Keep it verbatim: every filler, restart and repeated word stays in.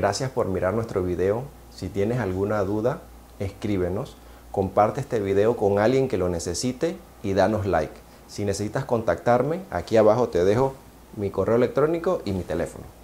Gracias por mirar nuestro video. Si tienes alguna duda, escríbenos. Comparte este video con alguien que lo necesite y danos like. Si necesitas contactarme, aquí abajo te dejo mi correo electrónico y mi teléfono.